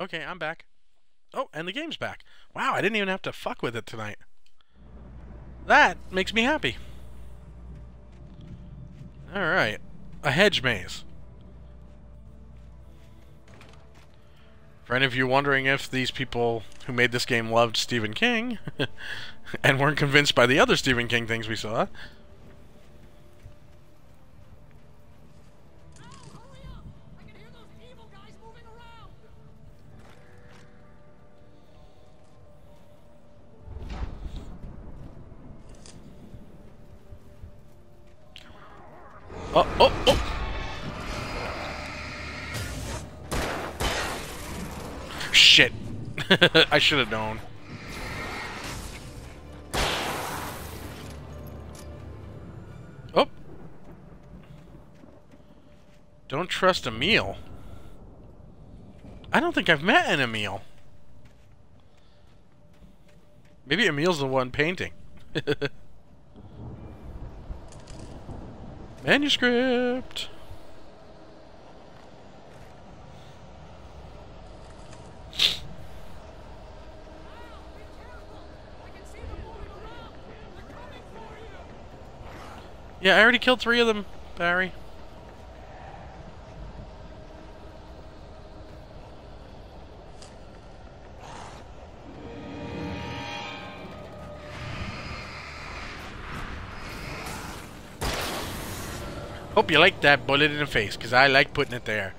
Okay, I'm back. Oh, and the game's back. Wow, I didn't even have to fuck with it tonight. That makes me happy. Alright. A hedge maze. For any of you wondering if these people who made this game loved Stephen King and weren't convinced by the other Stephen King things we saw. Oh, oh, oh! Shit. I should have known. Oh. Don't trust Emil. I don't think I've met an Emil. Maybe Emil's the one painting. Manuscript. Yeah, I already killed 3 of them, Barry. Hope you like that bullet in the face, because I like putting it there.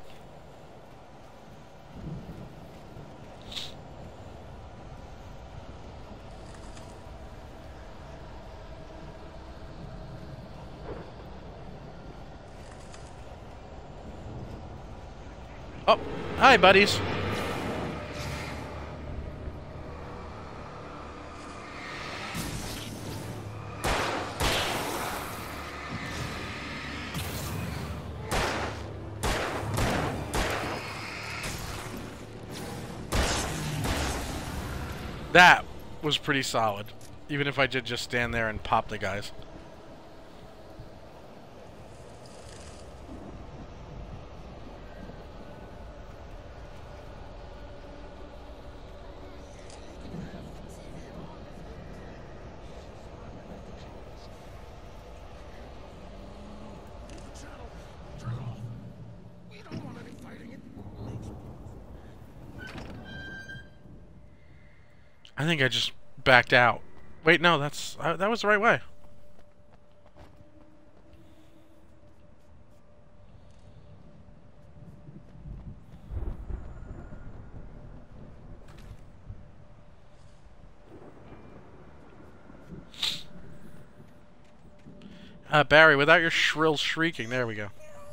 Oh, hi, buddies. That was pretty solid, even if I did just stand there and pop the guys. I think I just backed out. Wait, no, that was the right way. Barry, without your shrill shrieking, there we go.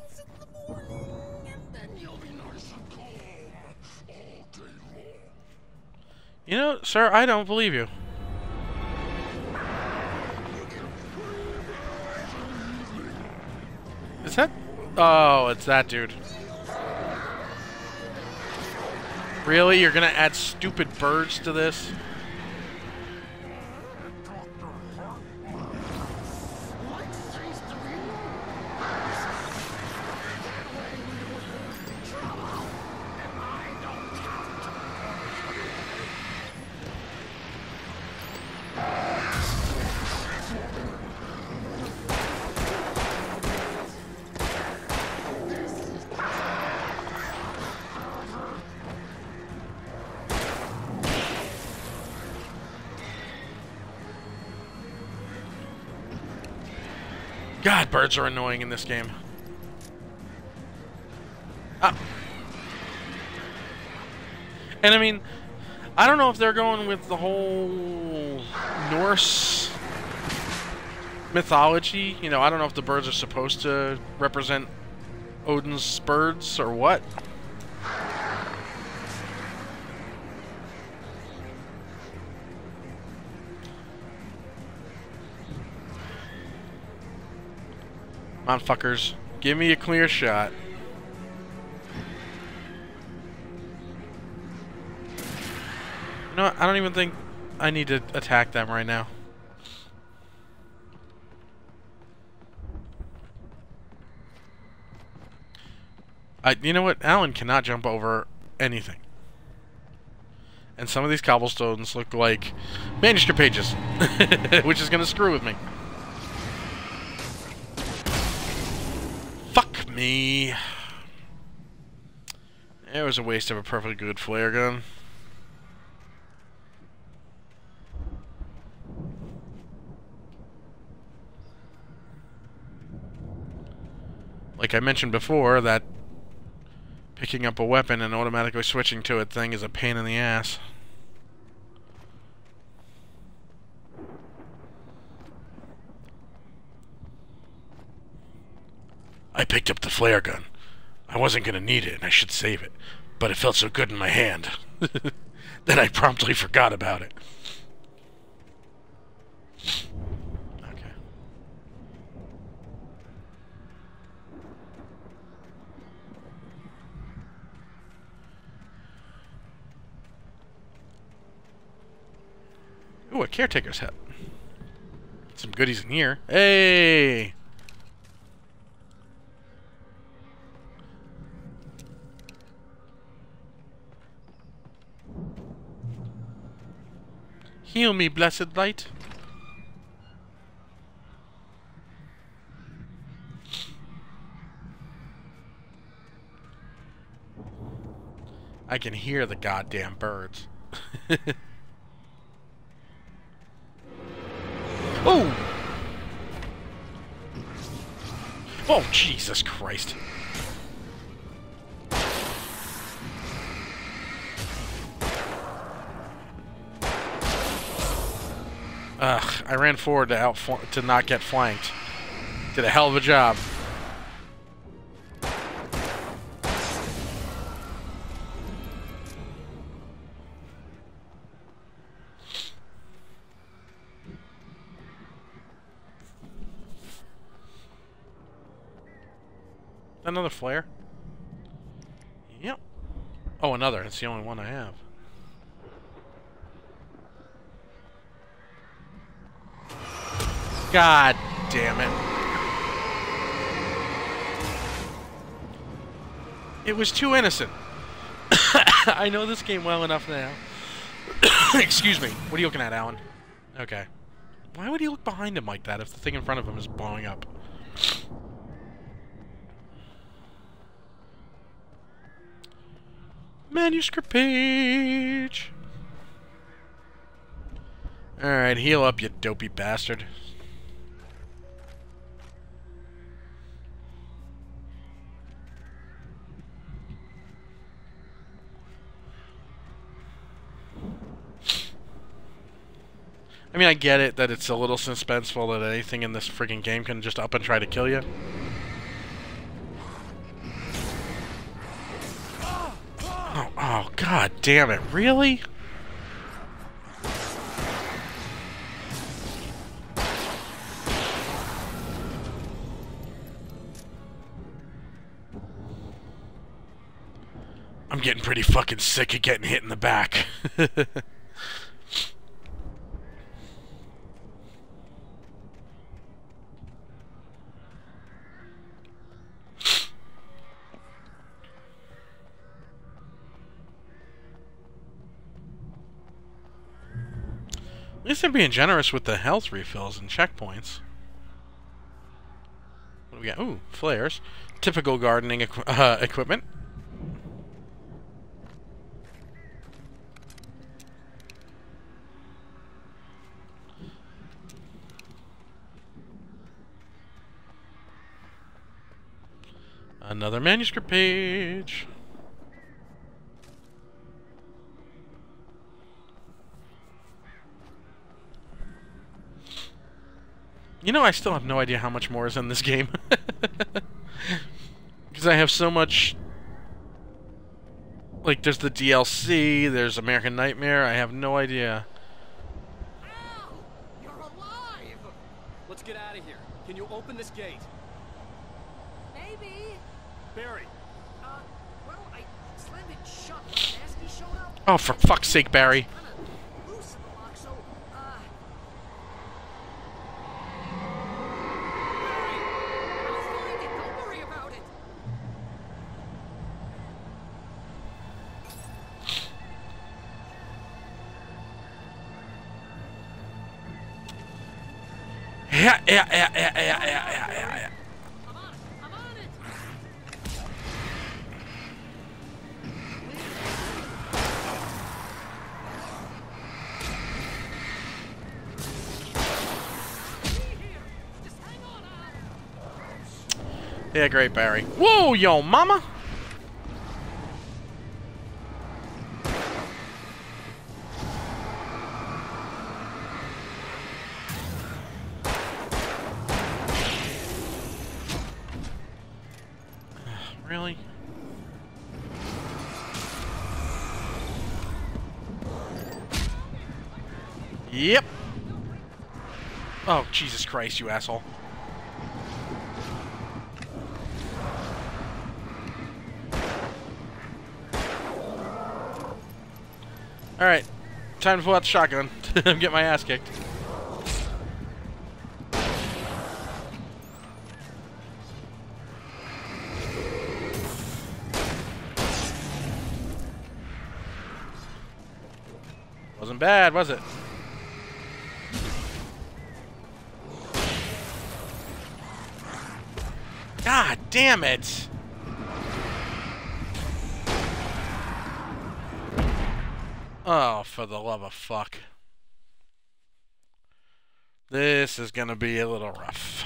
You know, sir, I don't believe you. Is that... Oh, it's that dude. Really? You're gonna add stupid birds to this? God, birds are annoying in this game. Ah. And I mean, I don't know if they're going with the whole Norse mythology. You know, I don't know if the birds are supposed to represent Odin's birds or what. Come on, fuckers. Give me a clear shot. You know what? I don't even think I need to attack them right now. You know what? Alan cannot jump over anything. And some of these cobblestones look like manuscript pages, which is going to screw with me. Fuck me. It was a waste of a perfectly good flare gun. Like I mentioned before, that picking up a weapon and automatically switching to it thing is a pain in the ass. I picked up the flare gun. I wasn't going to need it and I should save it, but it felt so good in my hand that I promptly forgot about it. Okay. Ooh, a caretaker's hat. Some goodies in here. Hey! Heal me, blessed light. I can hear the goddamn birds. Oh! Oh, Jesus Christ. Ugh, I ran forward to not get flanked. Did a hell of a job. Another flare? Yep. Oh, another. It's the only one I have. God damn it. It was too innocent. I know this game well enough now. Excuse me. What are you looking at, Alan? Okay. Why would he look behind him like that if the thing in front of him is blowing up? Manuscript page. Alright, heal up, you dopey bastard. I mean, I get it that it's a little suspenseful that anything in this friggin' game can just up and try to kill you. Oh, god damn it, really? I'm getting pretty fucking sick of getting hit in the back. At least they're being generous with the health refills and checkpoints. What do we got? Ooh, flares. Typical gardening equipment. Another manuscript page. You know, I still have no idea how much more is in this game. Because I have so much... Like, there's the DLC, there's American Nightmare, I have no idea. Al! You're alive! Let's get out of here. Can you open this gate? Maybe. Barry! Well, I slammed it shut when Nasty showed up. Oh, for fuck's sake, Barry. Kinda loose in the lock, so, I'll find it. Don't worry about it. Yeah, yeah, yeah, yeah, yeah, yeah, yeah. I'm on it. I'm on it. Just hang on, Al. Yeah, great, Barry. Whoa, yo, mama! Really? Yep. Oh, Jesus Christ, you asshole. Alright. Time to pull out the shotgun. I'm getting my ass kicked. Wasn't bad, was it? God damn it! Oh, for the love of fuck. This is gonna be a little rough.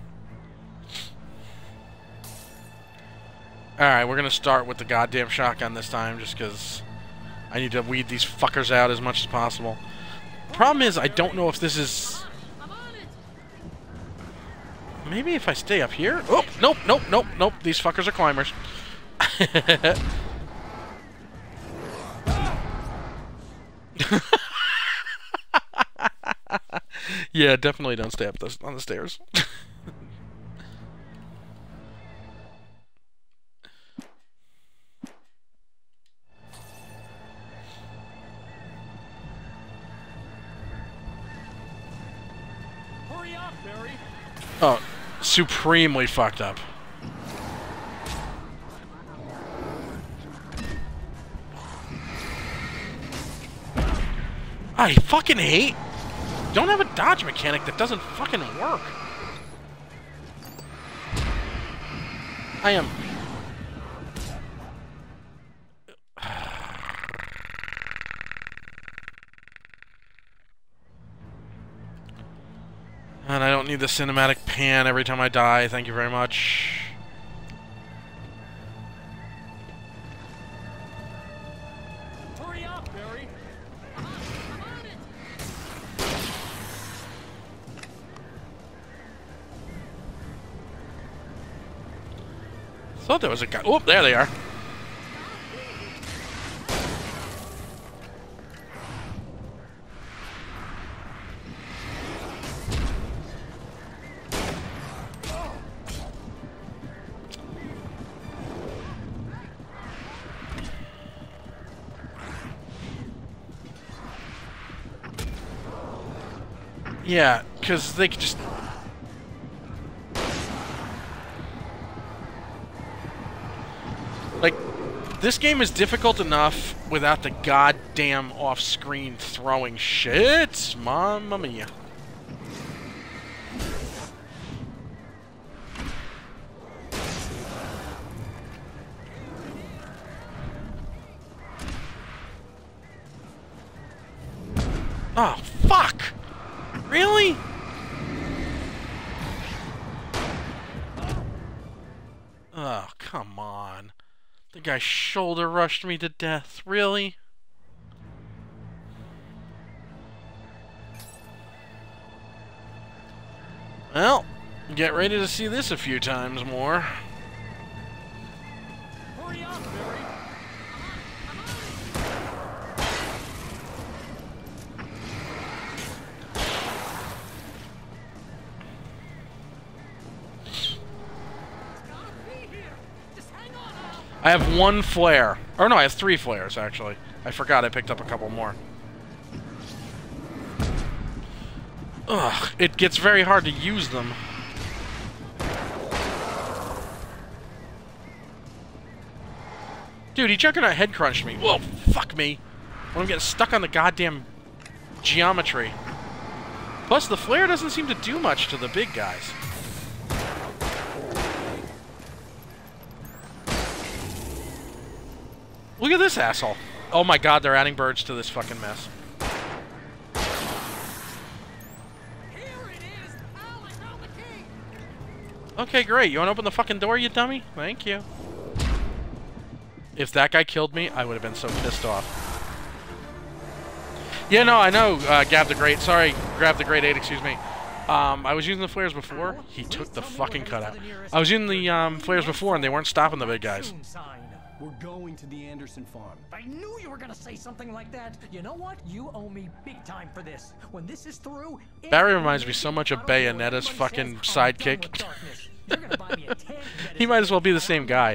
Alright, we're gonna start with the goddamn shotgun this time, just because I need to weed these fuckers out as much as possible. Problem is, I don't know if this is... I'm on it. Maybe if I stay up here? Oh, nope, nope, nope, nope. These fuckers are climbers. Yeah, definitely don't stay up on the stairs. Hurry up, Barry. Oh, supremely fucked up. I fucking hate... Don't have a dodge mechanic that doesn't fucking work. I am... And I don't need the cinematic pan every time I die, thank you very much. Hurry up, Barry. I'm on it. Thought there was a guy. Oh, there they are. Yeah, because they could just... Like, this game is difficult enough without the goddamn off-screen throwing shit. Mamma mia. Oh, fuck! Really? Oh, come on. The guy shoulder rushed me to death. Really? Well, get ready to see this a few times more. Hurry up, Barry. I have one flare. Or no, I have 3 flares, actually. I forgot I picked up a couple more. Ugh, it gets very hard to use them. Dude, he Juggernaut head crunched me. Whoa, fuck me. When I'm getting stuck on the goddamn geometry. Plus, the flare doesn't seem to do much to the big guys. Look at this asshole. Oh my god, they're adding birds to this fucking mess. Here it is! Al, I found the key! Okay, great. You want to open the fucking door, you dummy? Thank you. If that guy killed me, I would have been so pissed off. Yeah, no, I know, Gab the Great. Sorry, Grab the Great 8, excuse me. I was using the flares before. He took the fucking cutout. I was using the flares before, and they weren't stopping the big guys. We're going to the Anderson farm. I knew you were gonna say something like that. You know what? You owe me big time for this. When this is through, Barry reminds me so much of Bayonetta's fucking sidekick. He might as well be the same guy.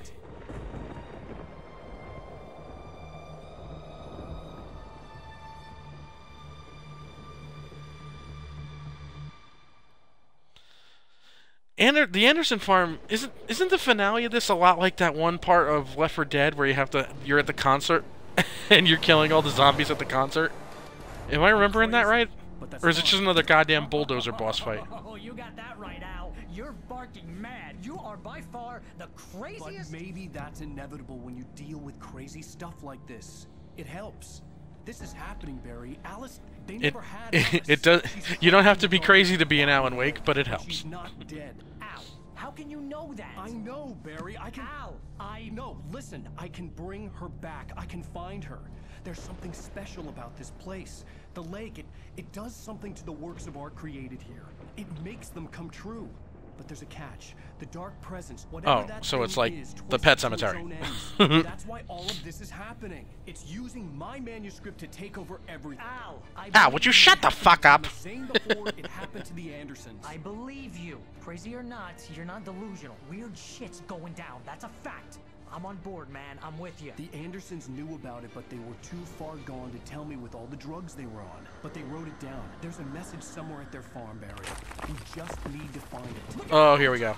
The Anderson farm isn't the finale of this a lot like that one part of Left 4 Dead where you're at the concert and you're killing all the zombies at the concert? Am I remembering that right? Or is it just another goddamn bulldozer boss fight? Oh, you got that right, Al. You're barking mad. You are by far the craziest. But maybe that's inevitable when you deal with crazy stuff like this. It helps. This is happening, Barry. Alice, they never had Alice. It does. You don't have to be crazy to be an Alan Wake, but it helps. She's not dead. Al, how can you know that? I know, Barry. I can. Al, No, listen. I can bring her back. I can find her. There's something special about this place. The lake, it does something to the works of art created here. It makes them come true. But there's a catch. The dark presence, whatever that so it's like is, the Pet Cemetery. That's why all of this is happening. It's using my manuscript to take over everything. Al, would you shut the fuck up? Saying before it happened to the Andersons. I believe you. Crazy or not, you're not delusional. Weird shit's going down. That's a fact. I'm on board, man. I'm with you. The Andersons knew about it, but they were too far gone to tell me with all the drugs they were on. But they wrote it down. There's a message somewhere at their farm, Barry. We just need to find it. Oh, here we go.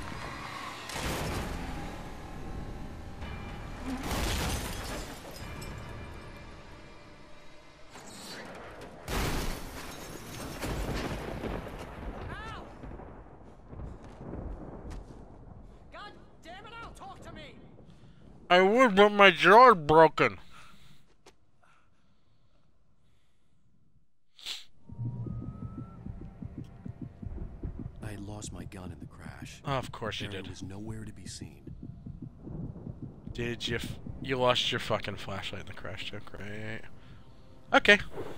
Al! God damn it, Al, talk to me! I would, but my jaw's broken. I had lost my gun in the crash. Oh, of course you did. Barry was nowhere to be seen. Did you? You lost your fucking flashlight in the crash too. Great. Okay.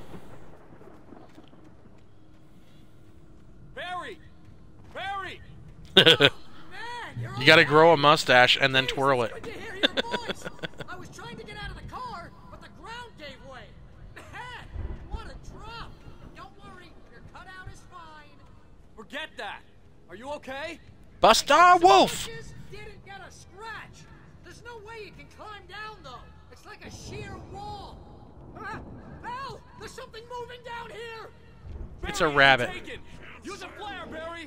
Barry! Barry! Man, You gotta grow a mustache and then twirl it. Good to hear your voice. I was trying to get out of the car, but the ground gave way. Man, what a drop. Don't worry, your cutout is fine. Forget that! Are you okay? Buster Wolf! Didn't get a scratch. There's no way you can climb down, though. It's like a sheer wall. Al, there's something moving down here. It's a rabbit. Use a flare, Barry!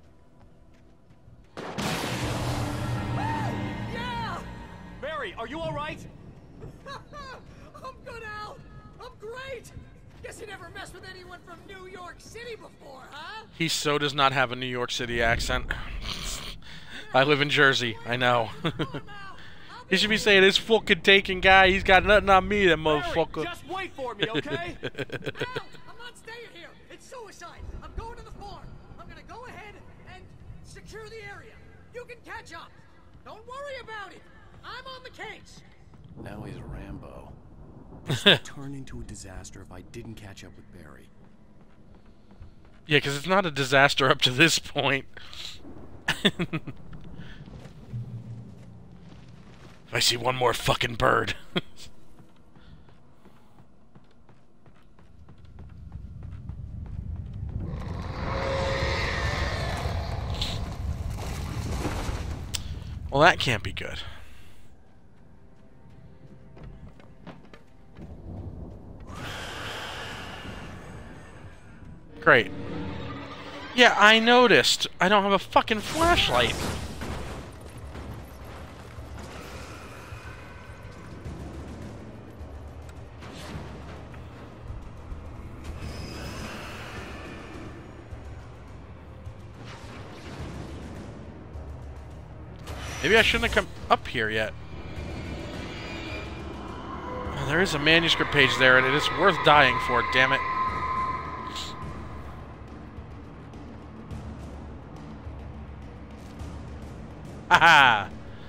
Yeah! Barry, are you alright? I'm good, Al. I'm great. Guess you never messed with anyone from New York City before, huh? He so does not have a New York City accent. I live in Jersey, I know. He should be saying, this fucking taken guy, he's got nothing on me, that motherfucker. Barry, just wait for me, okay? Al, I'm not staying here. It's suicide. I'm going to the farm. I'm gonna go ahead and secure the area. You can catch up. Don't worry about it. I'm on the case. Now he's Rambo. This would turn into a disaster if I didn't catch up with Barry. Yeah, because it's not a disaster up to this point. If I see one more fucking bird. Well, that can't be good. Great. Yeah, I noticed. I don't have a fucking flashlight. Maybe I shouldn't have come up here yet. Oh, there is a manuscript page there, and it is worth dying for, damn it. Haha!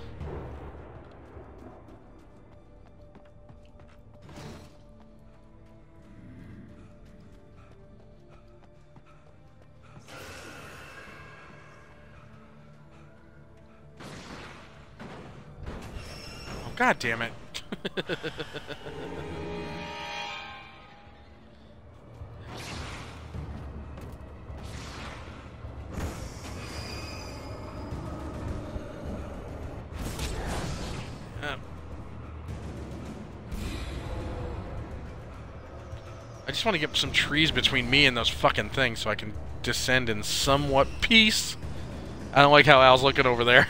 Oh, God damn it. I just want to get some trees between me and those fucking things so I can descend in somewhat peace. I don't like how Al's looking over there.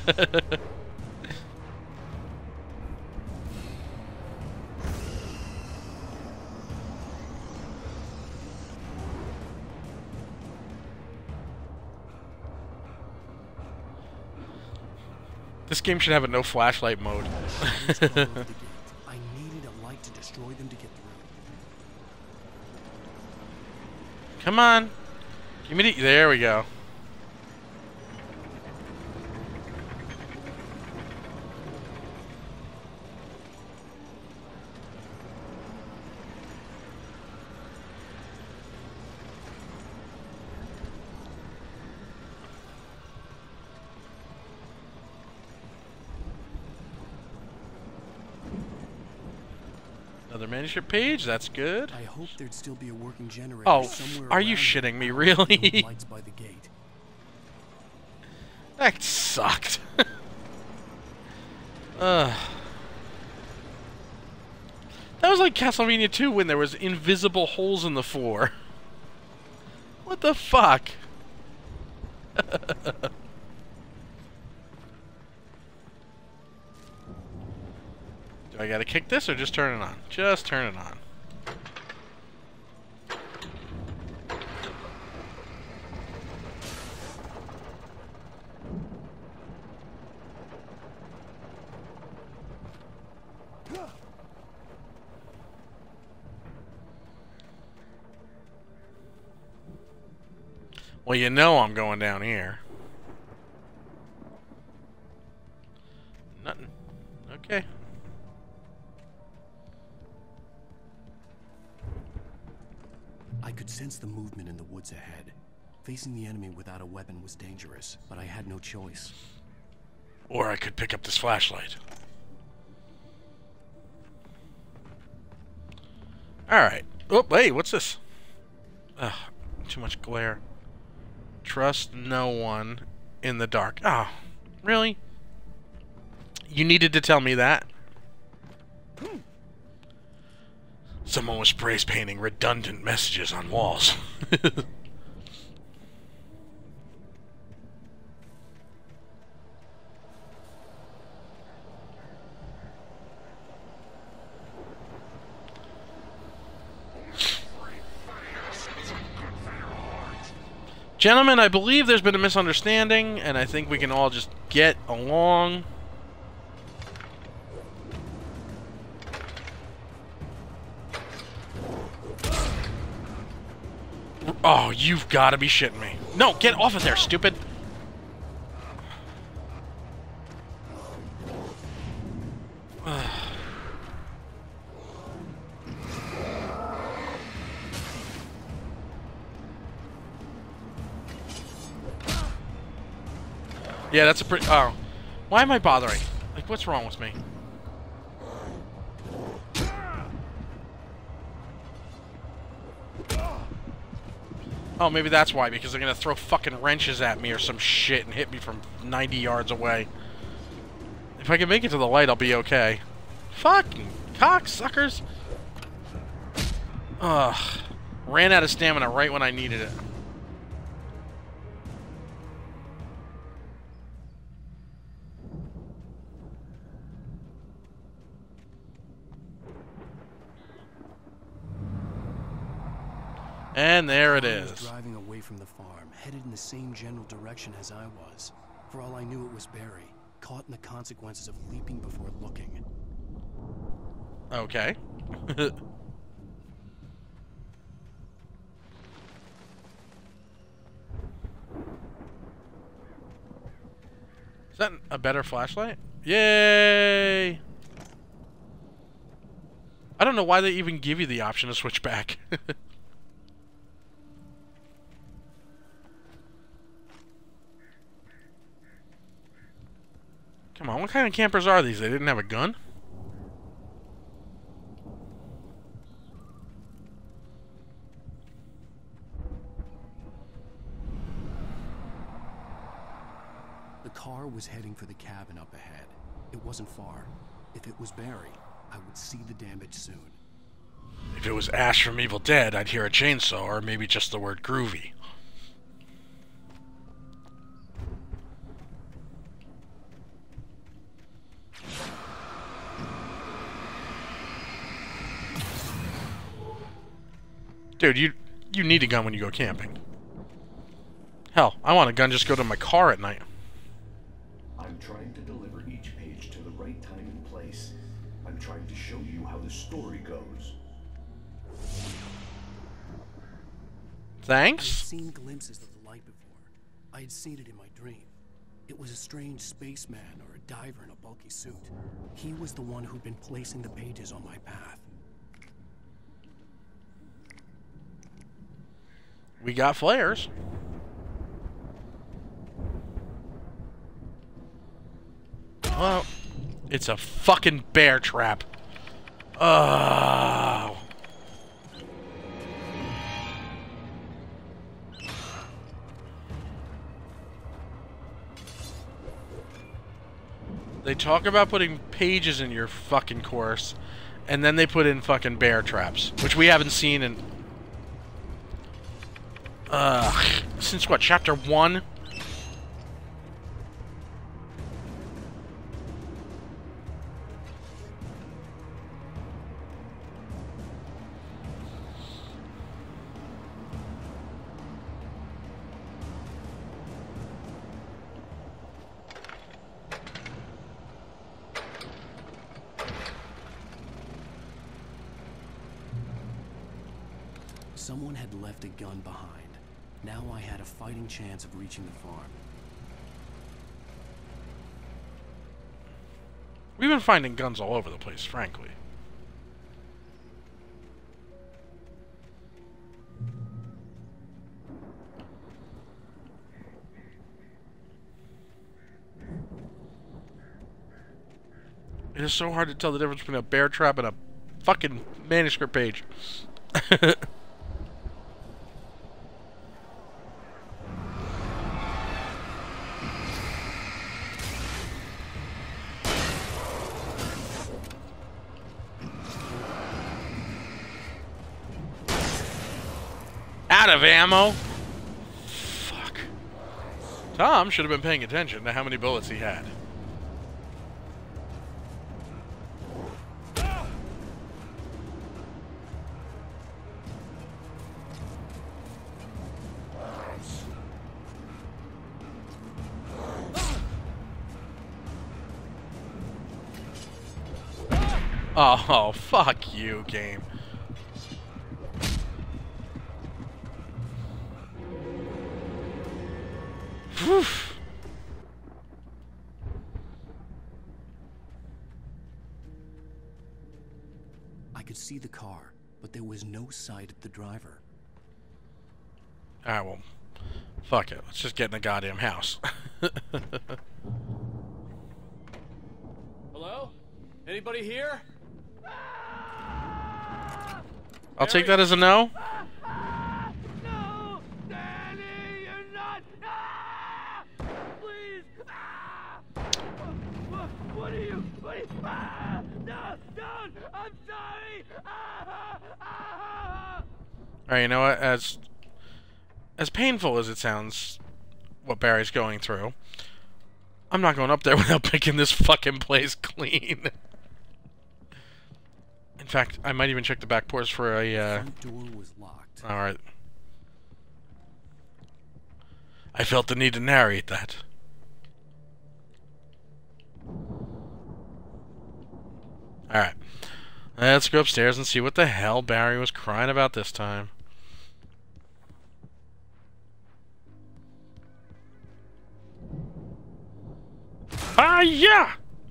This game should have a no flashlight mode. I needed a light to destroy them to get through. Come on. Give me the... There we go. Another manuscript page, that's good. I hope there'd still be a working generator somewhere are you around shitting me, here. really? Lights by the gate. That sucked. That was like Castlevania 2 when there was invisible holes in the floor. What the fuck? Do I gotta kick this or just turn it on? Just turn it on. Well, you know I'm going down here. Nothing. Okay. I could sense the movement in the woods ahead. Facing the enemy without a weapon was dangerous, but I had no choice. Or I could pick up this flashlight. Alright. Oh, hey, what's this? Ugh, too much glare. Trust no one in the dark. Oh, really? You needed to tell me that? Someone was spray painting redundant messages on walls. Gentlemen, I believe there's been a misunderstanding, and I think we can all just get along. Oh, you've got to be shitting me. No, get off of there, stupid. Yeah, that's a pretty... Oh. Why am I bothering? Like, what's wrong with me? Oh, maybe that's why, because they're gonna throw fucking wrenches at me or some shit and hit me from 90 yards away. If I can make it to the light, I'll be okay. Fucking cocksuckers! Ugh. Ran out of stamina right when I needed it. And there it is. Driving away from the farm, headed in the same general direction as I was. For all I knew, it was Barry, caught in the consequences of leaping before looking. Okay. Is that a better flashlight? Yay! I don't know why they even give you the option to switch back. Come on, what kind of campers are these? They didn't have a gun? The car was heading for the cabin up ahead. It wasn't far. If it was Barry, I would see the damage soon. If it was Ash from Evil Dead, I'd hear a chainsaw or maybe just the word groovy. Dude, you need a gun when you go camping. Hell, I want a gun just to go to my car at night. I'm trying to deliver each page to the right time and place. I'm trying to show you how the story goes. Thanks? I had seen glimpses of the light before. I had seen it in my dream. It was a strange spaceman or a diver in a bulky suit. He was the one who'd been placing the pages on my path. We got flares. Well, it's a fucking bear trap. Oh. They talk about putting pages in your fucking course, and then they put in fucking bear traps, which we haven't seen in... since what, chapter 1? Someone had left a gun behind. Now I had a fighting chance of reaching the farm. We've been finding guns all over the place, frankly. It is so hard to tell the difference between a bear trap and a fucking manuscript page. Out of ammo. Fuck. Tom should have been paying attention to how many bullets he had. Oh, fuck you, game. Whew. I could see the car, but there was no sight of the driver. Alright, well, fuck it. Let's just get in the goddamn house. Hello? Anybody here? I'll take that as a no. No! Danny, you're not! Ah! Please! Ah! What are you? Ah! No! Don't! I'm sorry! Ah! Ah! Alright, you know what? As painful as it sounds, what Barry's going through, I'm not going up there without picking this fucking place clean. In fact, I might even check the back porch for a, The front door was locked. Alright. I felt the need to narrate that. Alright. Let's go upstairs and see what the hell Barry was crying about this time. Ah, yeah!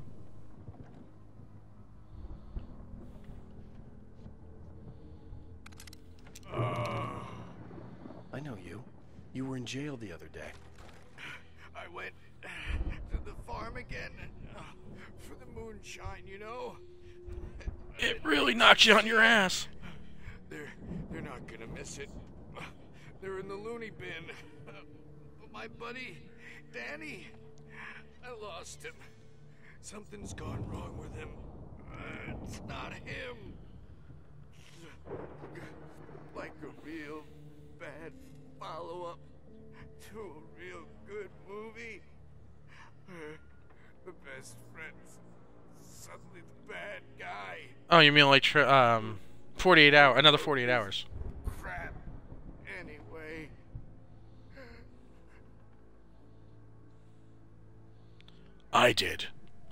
I know you. You were in jail the other day. I went to the farm again for the moonshine, you know? It really knocks you on your ass. They're not gonna miss it. They're in the loony bin. But my buddy, Danny, I lost him. Something's gone wrong with him. It's not him. Like a real bad follow-up to a real good movie. The best friend's suddenly the bad guy. Oh, you mean like 48 hours? Another 48 hours. Crap. Anyway. I did.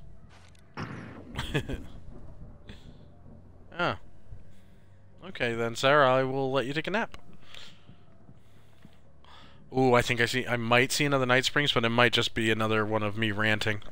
Oh. Okay then, Sarah, I will let you take a nap. Ooh, I think I might see another Night Springs, but it might just be another one of me ranting.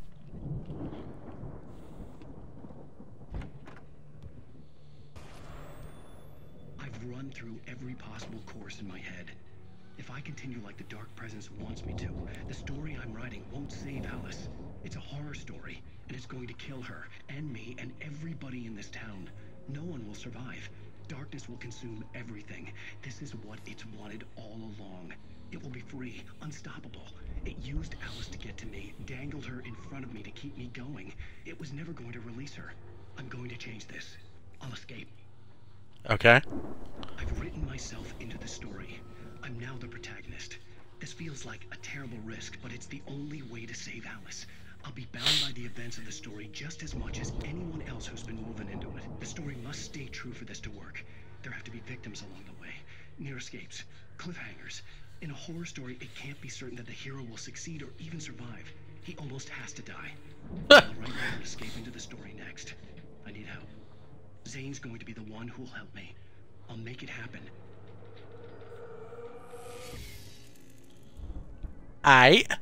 I've run through every possible course in my head. If I continue like the Dark Presence wants me to, the story I'm writing won't save Alice. It's a horror story, and it's going to kill her, and me, and everybody in this town. No one will survive. Darkness will consume everything. This is what it's wanted all along. It will be free, unstoppable. It used Alice to get to me, dangled her in front of me to keep me going. It was never going to release her. I'm going to change this. I'll escape. Okay. I've written myself into the story. I'm now the protagonist. This feels like a terrible risk, but it's the only way to save Alice. I'll be bound by the events of the story just as much as anyone else who's been woven into it. The story must stay true for this to work. There have to be victims along the way, near escapes, cliffhangers. In a horror story, it can't be certain that the hero will succeed or even survive. He almost has to die. I'll write my own escape into the story next. I need help. Zane's going to be the one who'll help me. I'll make it happen. Aight.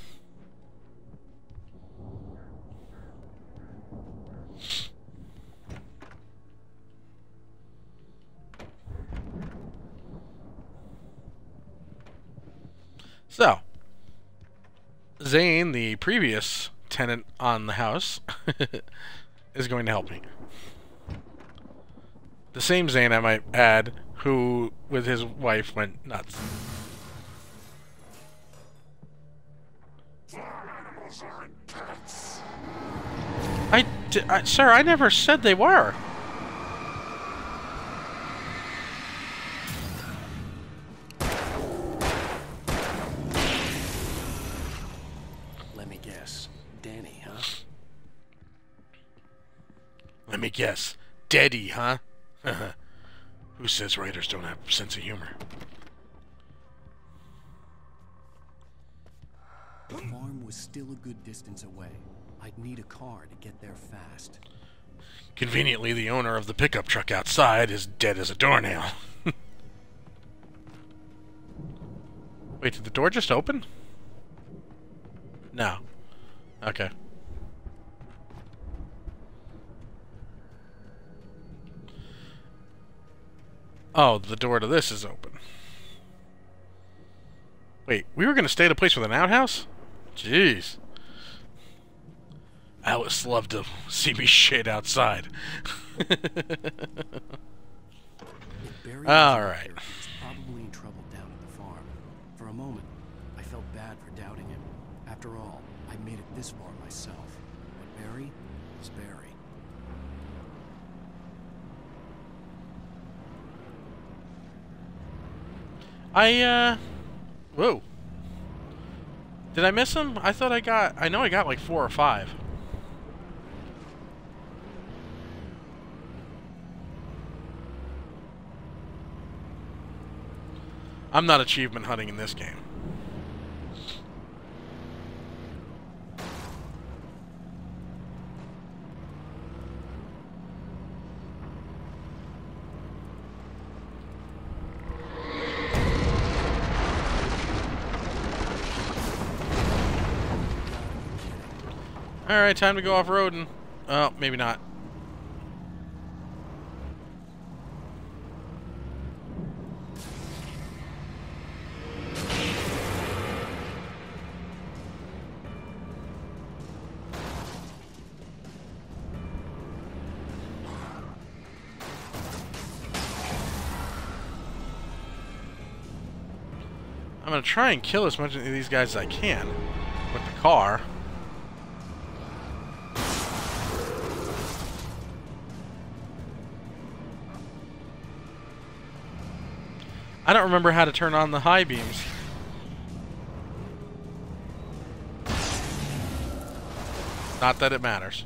So, Zane, the previous tenant on the house, is going to help me. The same Zane, I might add, who, with his wife, went nuts. Sir, I never said they were. Let me guess. Danny, huh? Let me guess. Daddy, huh? Who says writers don't have a sense of humor? The farm was still a good distance away. I'd need a car to get there fast. Conveniently, the owner of the pickup truck outside is dead as a doornail. Wait, did the door just open? No. Okay. Oh, the door to this is open. Wait, we were going to stay at a place with an outhouse? Jeez. Alice loved to see me shit outside. All right. He was probably in trouble down at the farm. For a moment, I felt bad for doubting him. After all, I made it this far myself. But Barry was Barry. Whoa. Did I miss him? I thought I know I got like 4 or 5. I'm not achievement hunting in this game. Alright, time to go off-roading. Oh, maybe not. I'm gonna try and kill as much of these guys as I can with the car. I don't remember how to turn on the high beams. Not that it matters.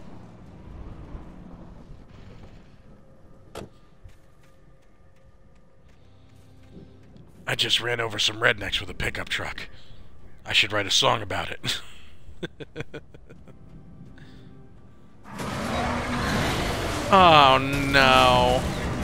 I just ran over some rednecks with a pickup truck. I should write a song about it. Oh no.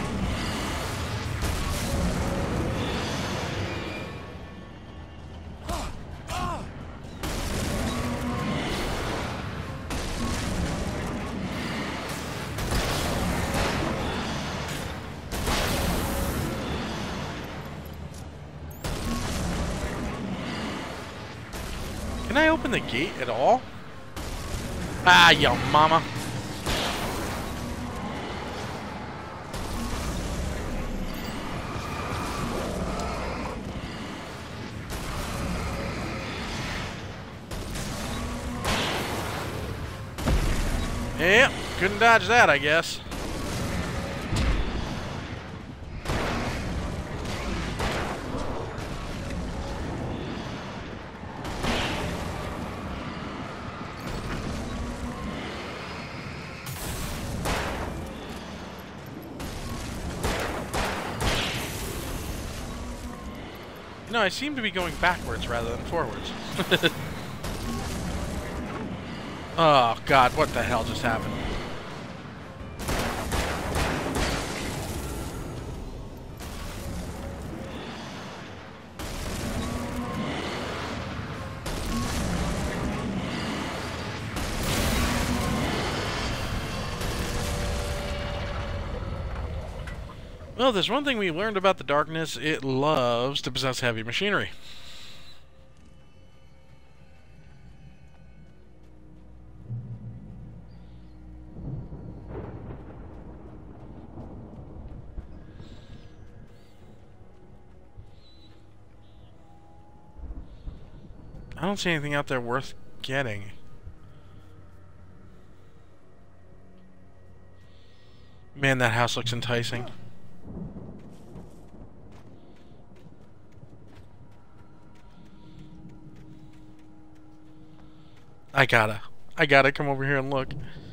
Can I open the gate at all? Ah, yo mama. Yep, couldn't dodge that, I guess. You know, I seem to be going backwards rather than forwards. Oh, God, what the hell just happened? Well, there's one thing we learned about the darkness. It loves to possess heavy machinery. I don't see anything out there worth getting. Man, that house looks enticing. I gotta come over here and look.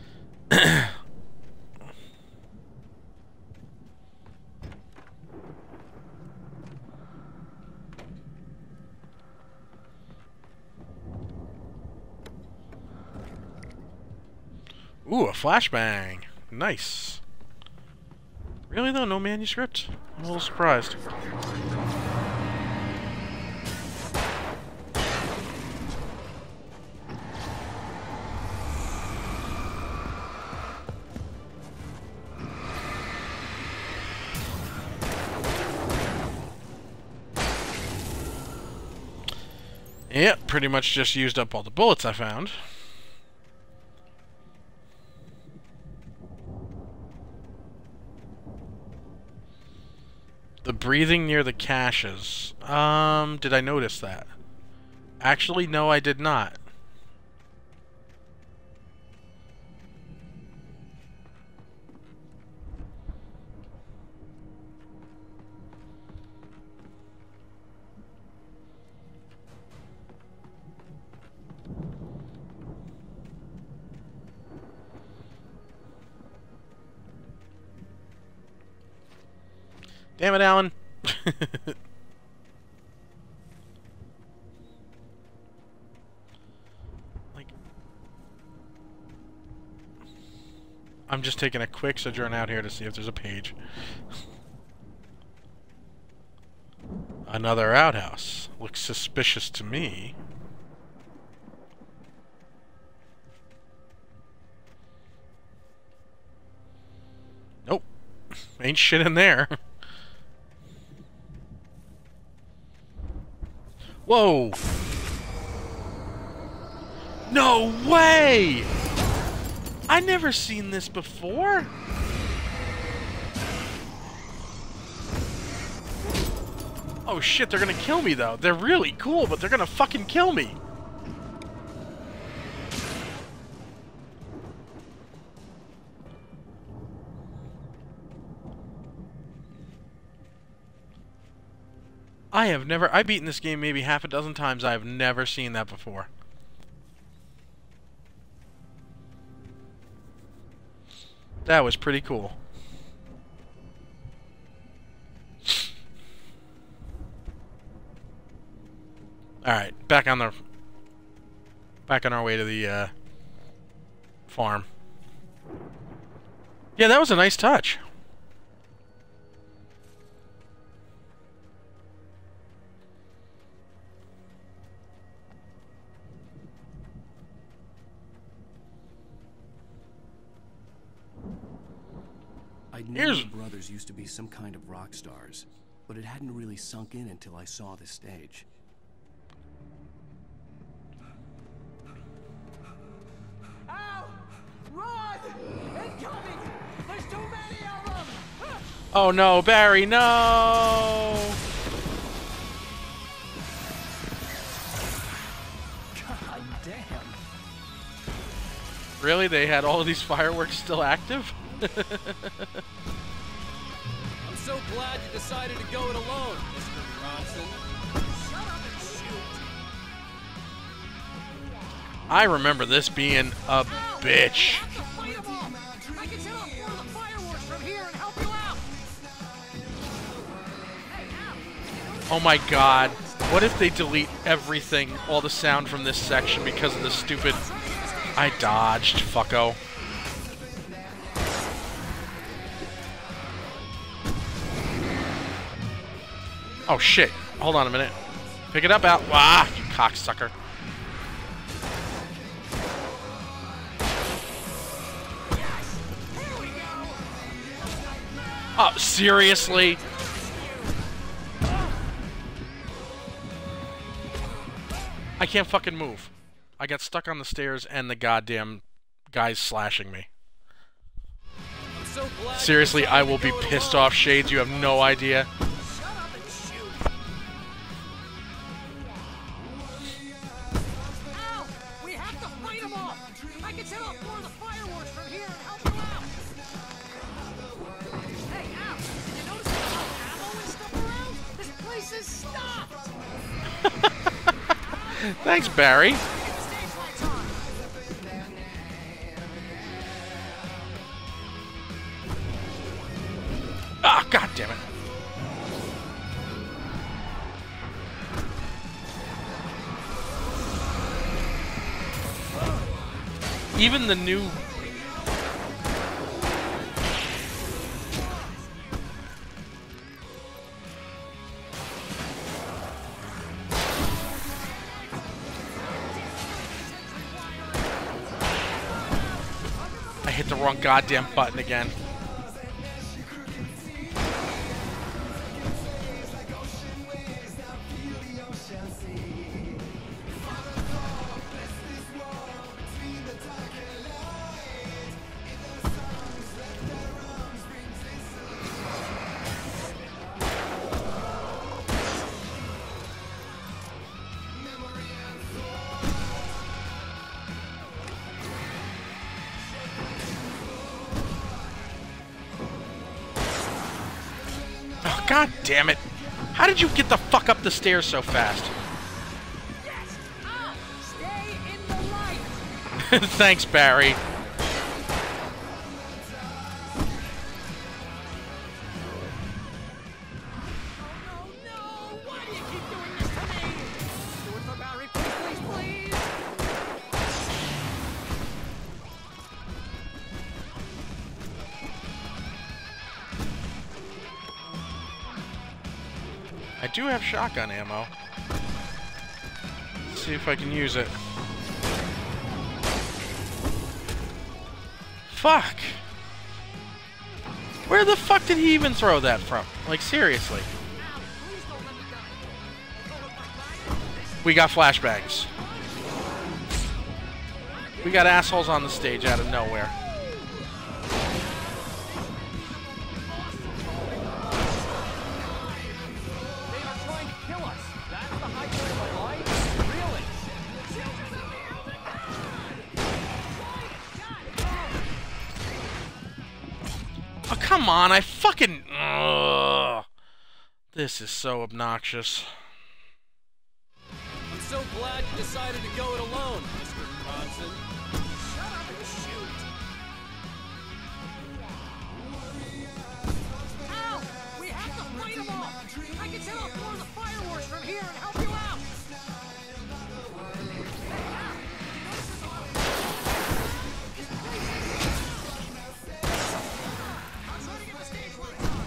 Ooh, a flashbang. Nice. Really though, no manuscript? I'm a little surprised. Yep, pretty much just used up all the bullets I found. The breathing near the caches. Did I notice that? Actually, no, I did not. Damn it, Alan. Like, I'm just taking a quick sojourn out here to see if there's a page. Another outhouse. Looks suspicious to me. Ain't shit in there. Whoa! No way! I never seen this before. Oh shit, they're gonna kill me though. They're really cool, but they're gonna fucking kill me. I've beaten this game maybe half a dozen times. I have never seen that before. That was pretty cool. Alright, back on our way to the farm. Yeah, that was a nice touch. I knew the brothers used to be some kind of rock stars, but it hadn't really sunk in until I saw this stage. Ow! Run! Incoming! There's too many of them! Oh no, Barry, no! God damn. Really? They had all of these fireworks still active? I'm so glad you decided to go it alone, Mr. Bronson. Shut up and shoot! I remember this being a bitch. I have to fight them all! I can set off one of the fireworks from here and help you out! Hey, Al! Oh my god. What if they delete everything, all the sound from this section because of this stupid... I dodged, fucko. Oh shit. Hold on a minute. Pick it up, Al. Ah, you cocksucker. Oh, seriously? I can't fucking move. I got stuck on the stairs and the goddamn guy's slashing me. I'm so glad Seriously, I will be pissed off, Shades. You have no idea. Shut up and shoot! Al! We have to fight them all! I can set off more of the fireworks from here and help you out! Hey, Al! Did you notice there's no ammo and stuff around? This place is stopped! Thanks, Barry. Get the stage lights on! Ah, god damn it. Even the new... I hit the wrong goddamn button again. Oh, god damn it. How did you get the fuck up the stairs so fast? Yes! Al! Stay in the light! Thanks, Barry. Oh no! Why do you keep doing this to me? Do it for Barry, please, please, please! I do have shotgun ammo. Let's see if I can use it. Fuck! Where the fuck did he even throw that from? Like, seriously. We got flashbangs. We got assholes on the stage out of nowhere. Oh, come on, I fucking... Ugh. This is so obnoxious. I'm so glad you decided to go it alone, Mr. Bronson. Shut up and shoot! Al! We have to fight them all! I can set off more of the fireworks from here and help you out! I'm trying to get the stage lights on!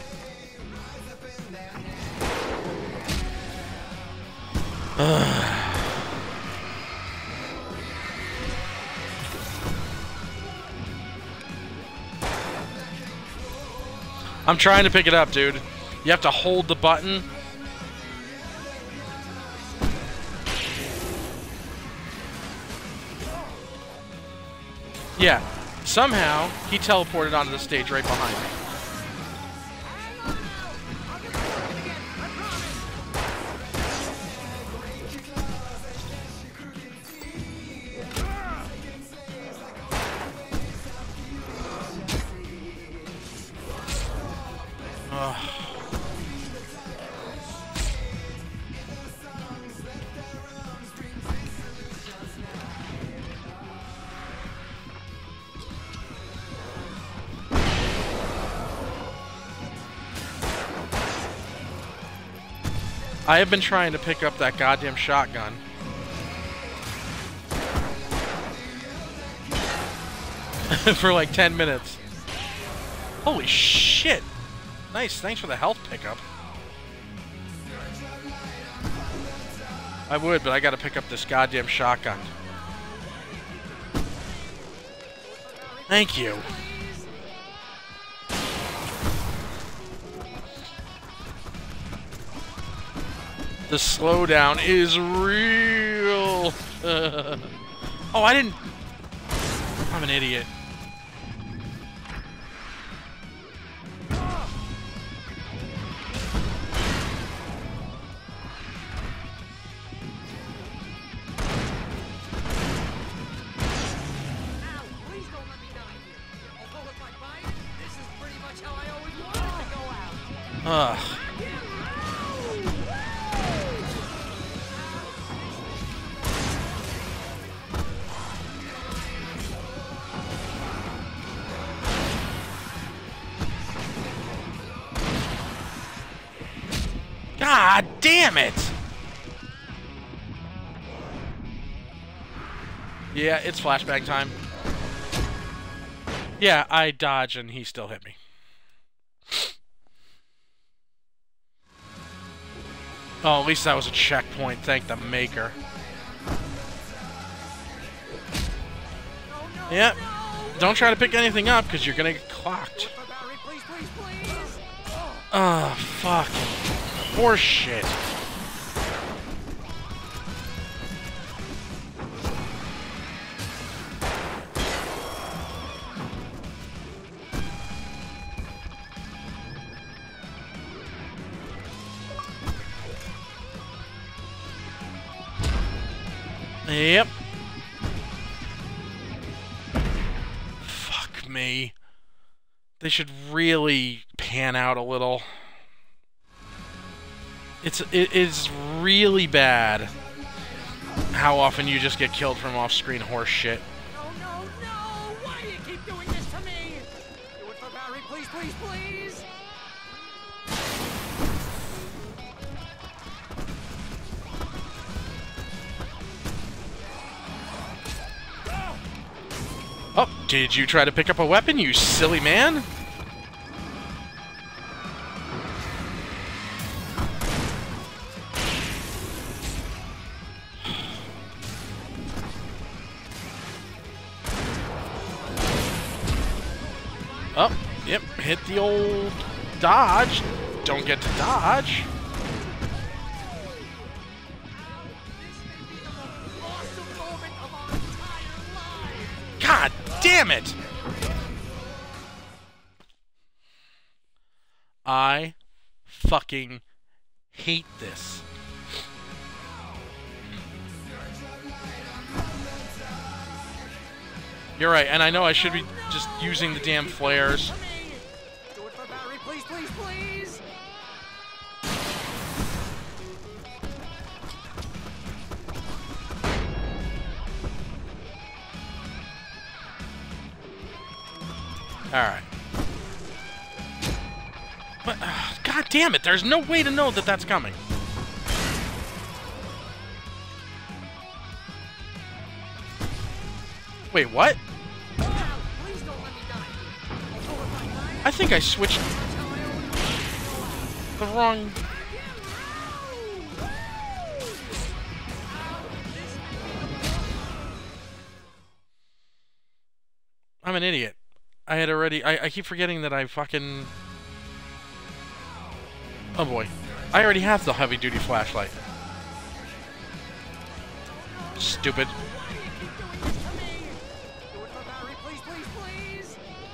I'm trying to pick it up, dude. You have to hold the button. Yeah. Somehow, he teleported onto the stage right behind me. I'll get the second again, I promise! I have been trying to pick up that goddamn shotgun. For like 10 minutes. Holy shit! Nice, thanks for the health pickup. I would, but I gotta pick up this goddamn shotgun. Thank you. The slowdown is real. Oh, I didn't... I'm an idiot. Please don't let me die here. Although if I buy it, this is pretty much how I always wanted it to go out. Ugh. God damn it! Yeah, it's flashbang time. Yeah, I dodged and he still hit me. Oh, at least that was a checkpoint, thank the maker. Yep. Don't try to pick anything up, because you're gonna get clocked. Please, please, please! Oh, fuck. Horse shit. Yep. Fuck me. They should really pan out a little. It is really bad how often you just get killed from off-screen horse shit. No, no, no! Why do you keep doing this to me? Do it for Barry, please, please, please! Oh, did you try to pick up a weapon, you silly man? Oh, Yep, hit the old dodge. Don't get to dodge. God damn it! I fucking hate this. You're right, and I know I should be just using the damn flares. Do it for Barry, please, please, please! Alright. But, God damn it, there's no way to know that that's coming. Wait, what? Please don't let me die. I think I switched the wrong... I'm an idiot. I had already... I keep forgetting that I fucking... Oh boy. I already have the heavy-duty flashlight. Stupid. Do it for Barry, please, please, please!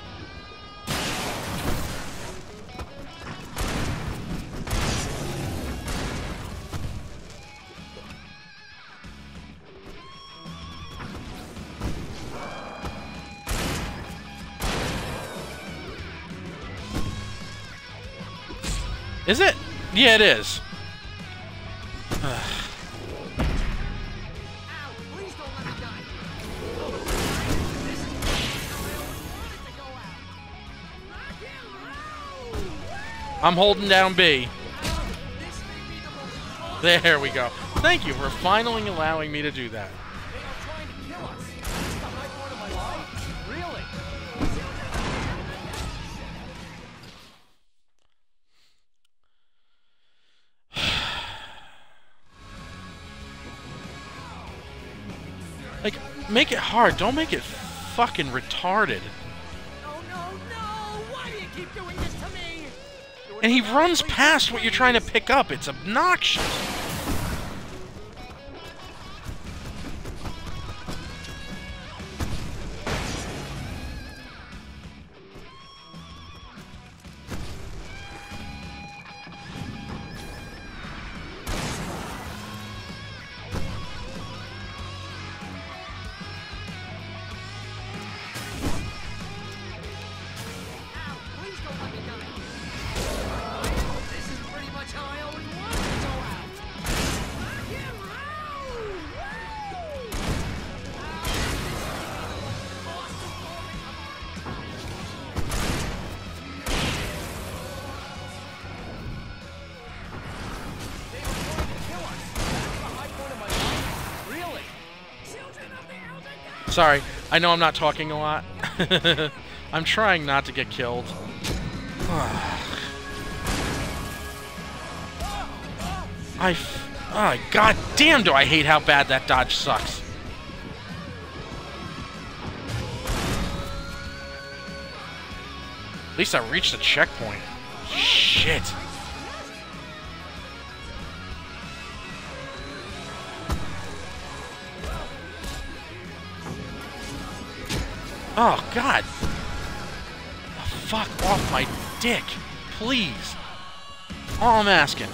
Is it? Yeah, it is. Ow! Please don't let me die. This is how I always wanted to go out. I'm holding down B. This may be the most There we go. Thank you for finally allowing me to do that. They are trying to kill us. This is the high point of my life. Really? Like, make it hard. Don't make it fucking retarded. No, no, no! Why do you keep doing this to me? Do it And he for Barry, runs please, past please, what you're trying to please. pick up. It's obnoxious. Ow! Please don't let me die. This is pretty much how I always wanted to go out. They are trying to kill us. That's the high point of my life. Really? Children of the Elder God! Sorry. I know I'm not talking a lot. I'm trying not to get killed. God damn, do I hate how bad that dodge sucks. At least I reached the checkpoint. Shit. Oh, God. Fuck off my dick. Please. All I'm asking.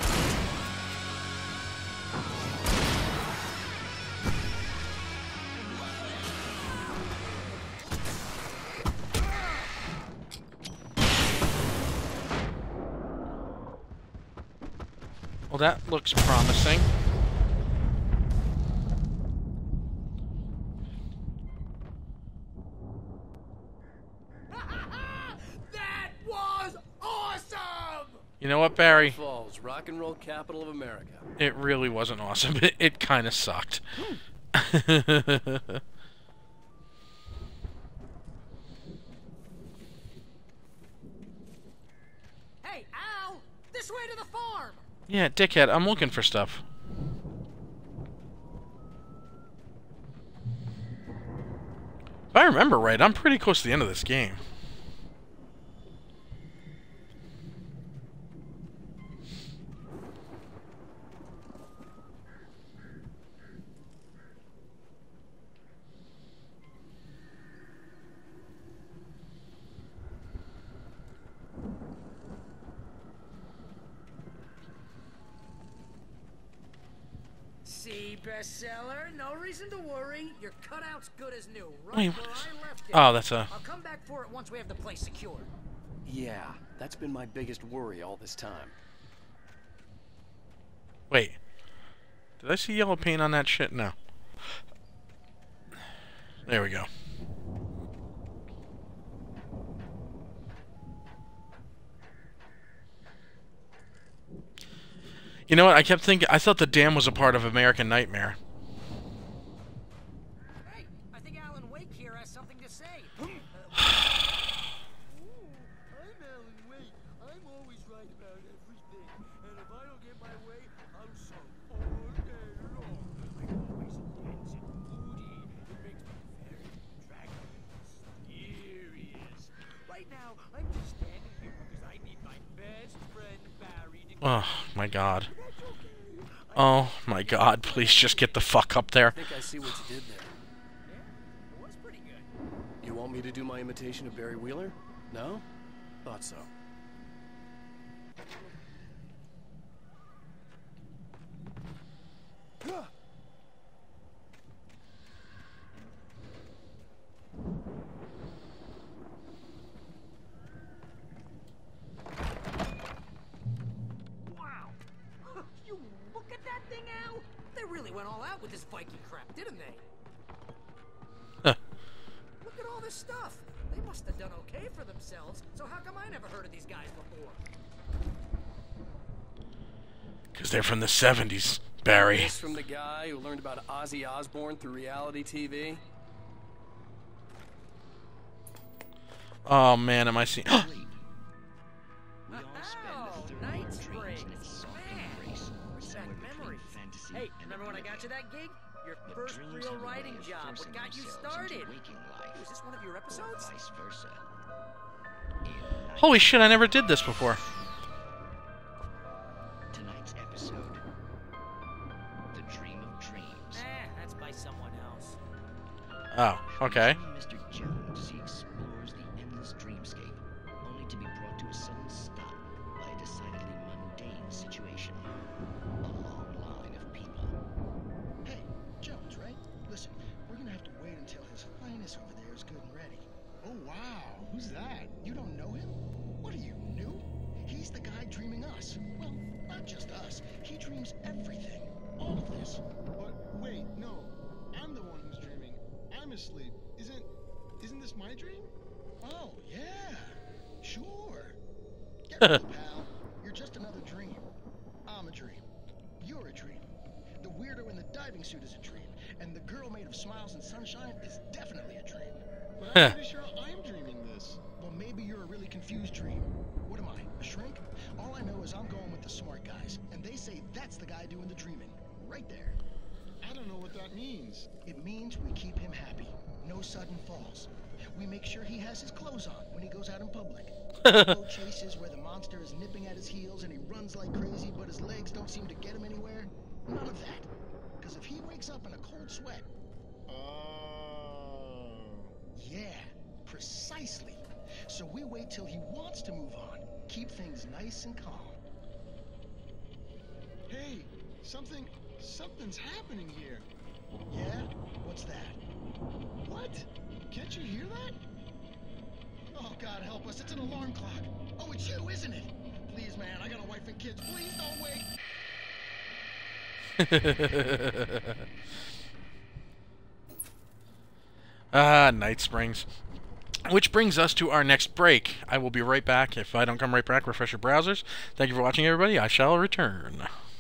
Well, that looks promising. That was awesome! You know what, Barry? Falls, rock and roll capital of America. It really wasn't awesome. It kind of sucked. Hey, Al! This way to the farm! Yeah, dickhead, I'm looking for stuff. If I remember right, I'm pretty close to the end of this game. bestseller. No reason to worry. Your cutout's good as new. Right Wait, where what is... I left it. Oh, that's a... I'll come back for it once we have the place secured. Yeah, that's been my biggest worry all this time. Wait. Did I see yellow paint on that shit? No. There we go. You know what? I kept thinking... I thought the dam was a part of American Nightmare. Hey, I think Alan Wake here has something to say. I'm Alan Wake. I'm always right about everything. And if I don't get my way, I'll sulk all day long. I'm always intense and moody. It makes me very attractive and mysterious. Right now, I'm just standing here because I need my best friend Barry to... Oh, my God. Oh, my God. Please just get the fuck up there. I think I see what you did there. Yeah, it was pretty good. You want me to do my imitation of Barry Wheeler? No? Thought so. Wow. You look at that thing, Al. They really went all out with this Viking crap, didn't they? Huh. Look at all this stuff. They must have done okay for themselves. So how come I never heard of these guys before? Because they're from the 70s, Barry. This from the guy who learned about Ozzy Osbourne through reality TV? Oh, man, am I seeing... Oh, Night Springs. Man, brings back memories. Hey, remember when I got you that gig? Your first real writing job. What got you started? Was this one of your episodes? Holy shit, I never did this before. Tonight's episode, The Dream of Dreams. That's by someone else. Oh, okay. Mr. Jones, he explores the endless dreamscape, only to be brought to a sudden stop by a decidedly mundane situation. A long line of people. Hey, Jones, right? Listen, we're gonna have to wait until His Highness over there is good and ready. Oh, wow. Who's that? You don't know him? What are you, new? He's the guy dreaming us. Well, not just us. He dreams everything. All of this. But wait, no. I'm the one who's dreaming. I'm asleep. Isn't this my dream? Oh, yeah. Sure. Get real, pal. You're just another dream. I'm a dream. You're a dream. The weirdo in the diving suit is a dream. And the girl made of smiles and sunshine is definitely a dream. But I'm pretty sure I'm dreaming this. Well, maybe you're a really confused dream. What am I, a shrink? All I know is I'm going with the smart guys. And they say that's the guy doing the dreaming. Right there. I don't know what that means. It means we keep him happy. No sudden falls. We make sure he has his clothes on when he goes out in public. No chases where the monster is nipping at his heels and he runs like crazy, but his legs don't seem to get him anywhere. None of that. Because if he wakes up in a cold sweat... Oh. Yeah, precisely. So we wait till he wants to move on. Keep things nice and calm. Hey, something's happening here. Yeah? What's that? What? Can't you hear that? Oh, God help us, it's an alarm clock. Oh, it's you, isn't it? Please, man, I got a wife and kids. Please don't wake. Night Springs. Which brings us to our next break. I will be right back. If I don't come right back, refresh your browsers. Thank you for watching, everybody. I shall return.